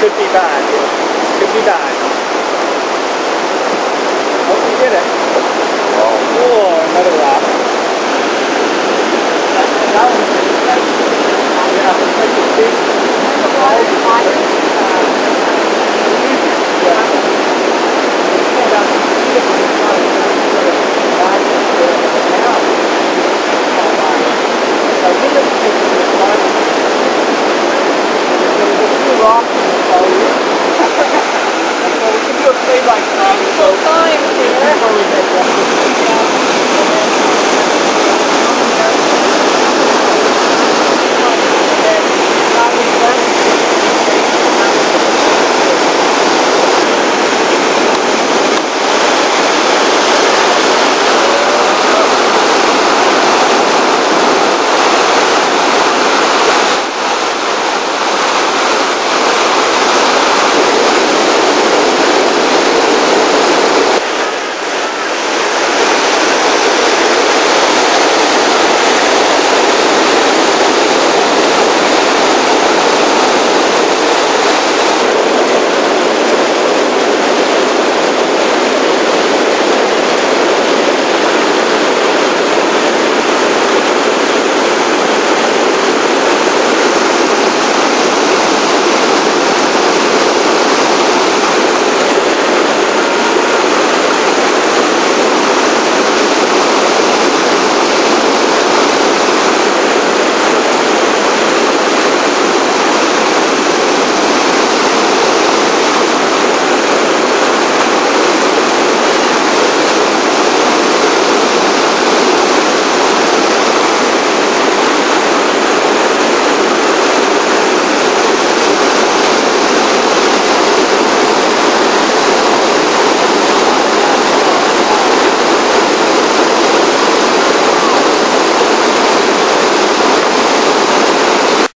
Could be bad. Could be bad. Oh, we did it. Oh, another rock. That one's pretty nice. Yeah, it's like a big... Remember water fire? So we can do a play-by-play. Multiple times here. Before we get